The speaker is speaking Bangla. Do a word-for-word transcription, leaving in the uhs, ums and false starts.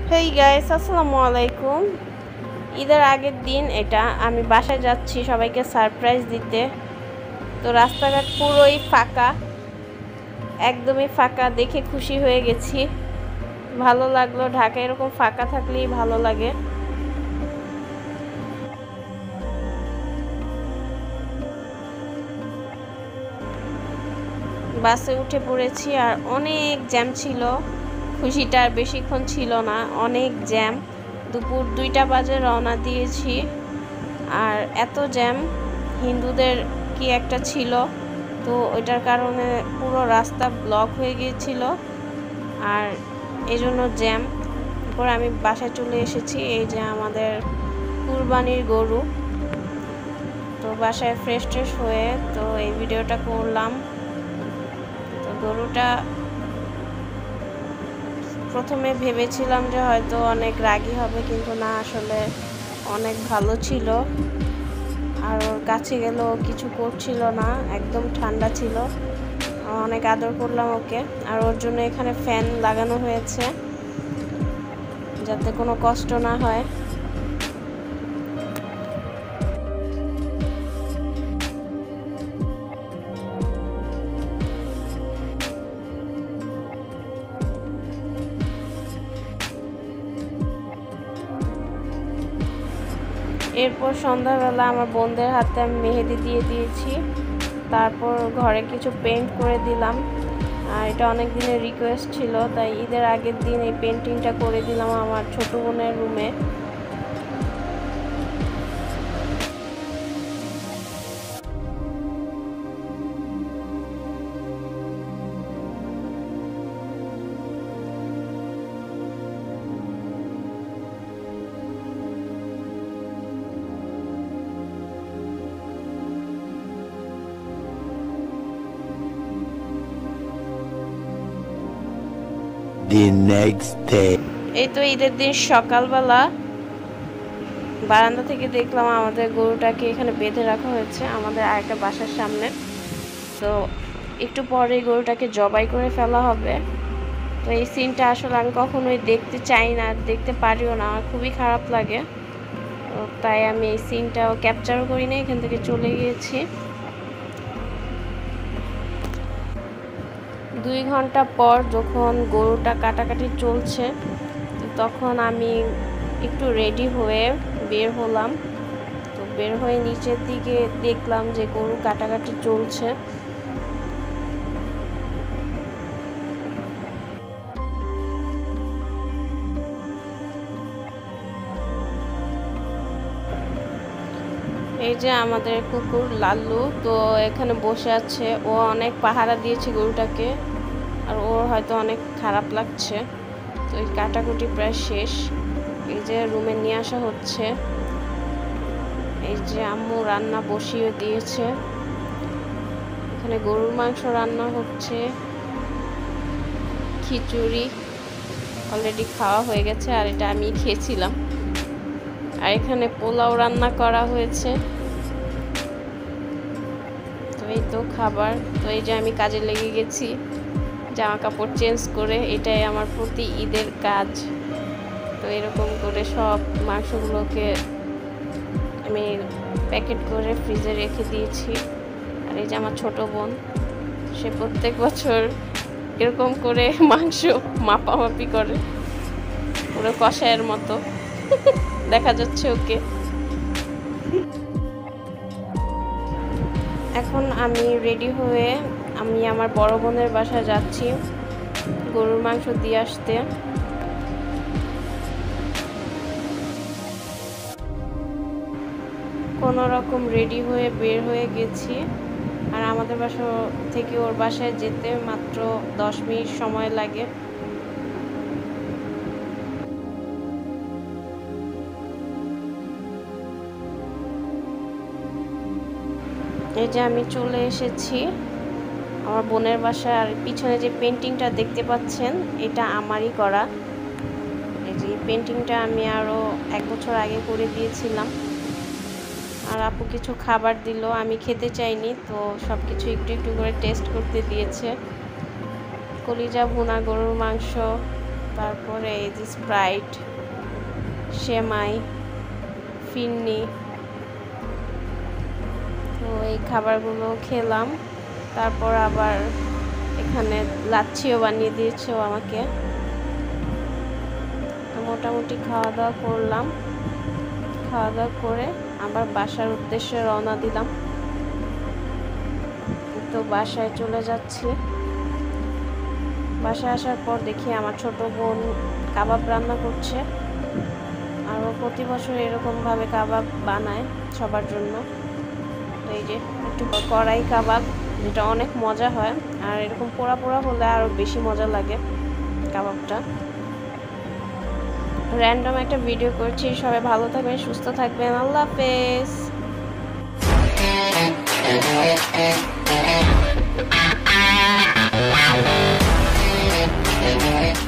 হেই গাইস, আসসালামু আলাইকুম। ঈদের আগের দিন এটা আমি বাসায় যাচ্ছি সবাইকে সারপ্রাইজ দিতে। তো রাস্তাঘাট পুরোই ফাঁকা, একদমই ফাঁকা, দেখে খুশি হয়ে গেছি, ভালো লাগলো। ঢাকা এরকম ফাঁকা থাকলেই ভালো লাগে। বাসে উঠে পড়েছি আর অনেক জ্যাম ছিল। খুশিটা আর বেশিক্ষণ ছিল না, অনেক জ্যাম। দুপুর দুইটা বাজে রওনা দিয়েছি আর এত জ্যাম। হিন্দুদের কি একটা ছিল, তো ওইটার কারণে পুরো রাস্তা ব্লক হয়ে গিয়েছিল আর এই জন্য জ্যাম। তারপর আমি বাসায় চলে এসেছি। এই যে আমাদের কুরবানির গরু। তো বাসায় ফ্রেশ ট্রেশ হয়ে তো এই ভিডিওটা করলাম। তো গরুটা প্রথমে ভেবেছিলাম যে হয়তো অনেক রাগী হবে, কিন্তু না, আসলে অনেক ভালো ছিল। আর ওর কাছে গেলেও কিছু করছিল না, একদম ঠান্ডা ছিল। অনেক আদর করলাম ওকে। আর ওর জন্য এখানে ফ্যান লাগানো হয়েছে যাতে কোনো কষ্ট না হয়। এরপর সন্ধ্যাবেলা আমার বোনদের হাতে আমি মেহেদি দিয়ে দিয়েছি। তারপর ঘরে কিছু পেইন্ট করে দিলাম। আর এটা অনেক দিনের রিকোয়েস্ট ছিল, তাই ঈদের আগের দিন এই পেন্টিংটা করে দিলাম আমার ছোট বোনের রুমে। The next day. এই তো ঈদের দিন সকালবেলা বারান্দা থেকে দেখলাম আমাদের গরুটাকে এখানে বেঁধে রাখা হয়েছে আমাদের আরেকটা বাসার সামনে। তো একটু পরে গরুটাকে জবাই করে ফেলা হবে। তো এই সিনটা আসলে আমি কখনোই দেখতে চাই না, দেখতে পারিও না, আমার খুবই খারাপ লাগে। তো তাই আমি এই সিনটাও ক্যাপচারও করি না, এখান থেকে চলে গিয়েছি। দুই ঘন্টা পর যখন গরুটা কাটাকাটি চলছে, তখন আমি একটু রেডি হয়ে বের হলাম। তো বের হয়ে নিচের দিকে দেখলাম যে গরু কাটাকাটি চলছে। এই যে আমাদের কুকুর লাল্লু, তো এখানে বসে আছে। ও অনেক পাহারা দিয়েছে গরুটাকে, আর ওর হয়তো অনেক খারাপ লাগছে। তো এই কাটাকুটি প্রায় শেষ। এই যে রুমে নিয়ে আসা হচ্ছে। এই যে আম্মু রান্না বসিয়ে দিয়েছে। এখানে গরুর মাংস রান্না হচ্ছে, খিচুড়ি অলরেডি খাওয়া হয়ে গেছে, আর এটা আমি খেয়েছিলাম। আর এখানে পোলাও রান্না করা হয়েছে। তো এই তো খাবার। তো এই যে আমি কাজে লেগে গেছি, জামা কাপড় চেঞ্জ করে। এটাই আমার প্রতি ঈদের কাজ। তো এরকম করে সব মাংসগুলোকে আমি প্যাকেট করে ফ্রিজে রেখে দিয়েছি। আর এই যে আমার ছোট বোন, সে প্রত্যেক বছর এরকম করে মাংস মাপামাপি করে, পুরো কষায়ের মতো দেখা যাচ্ছে ওকে। এখন আমি রেডি হয়ে আমি আমার বড় বোনের বাসায় যাচ্ছি গরুর মাংস দিয়ে আসতে। কোনো রকম রেডি হয়ে বের হয়ে গেছি। আর আমাদের বাসা থেকে ওর বাসায় যেতে মাত্র দশ মিনিট সময় লাগে। এই যে আমি চলে এসেছি আমার বোনের বাসায়। আর পিছনে যে পেন্টিংটা দেখতে পাচ্ছেন, এটা আমারই করা। এই যে পেন্টিংটা আমি আরও এক বছর আগে করে দিয়েছিলাম। আর আপু কিছু খাবার দিল, আমি খেতে চাইনি, তো সব কিছু একটু একটু করে টেস্ট করতে দিয়েছে। কলিজা ভুনা গরুর মাংস, তারপরে এই যে স্প্রাইট, সেমাই, ফিরনি, তো এই খাবারগুলো খেলাম। তারপর আবার এখানে লাচ্ছিও বানিয়ে দিয়েছে ও আমাকে। তো মোটামুটি খাওয়া দাওয়া করলাম, খাওয়া দাওয়া করে আবার বাসার উদ্দেশ্যে রওনা দিলাম। তো বাসায় চলে যাচ্ছি। বাসায় আসার পর দেখি আমার ছোট বোন কাবাব রান্না করছে, আর ও প্রতি বছর এরকমভাবে কাবাব বানায় সবার জন্য। তো এই যে একটু কড়াই কাবাব, যেটা অনেক মজা হয়, আর এরকম পোড়া পোড়া হলে আরও বেশি মজা লাগে কাবাবটা। র্যান্ডম একটা ভিডিও করছি। সবাই ভালো থাকবেন, সুস্থ থাকবেন। আল্লাহ হাফেজ।